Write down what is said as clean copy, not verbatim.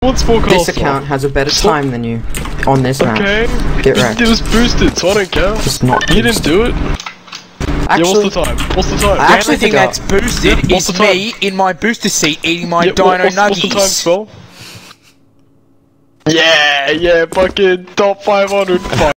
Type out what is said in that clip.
What's forecast? This account has a better time than you on this map. Okay. Get wrecked. It was boosted, so I don't care. It's not You didn't do it. Actually, yeah, what's the time? What's the time? I The actually only thing forgot. that's boosted What's is the time? me in my booster seat eating my Yeah, dino what's the time, nuggies. spell? Yeah, fucking top 500.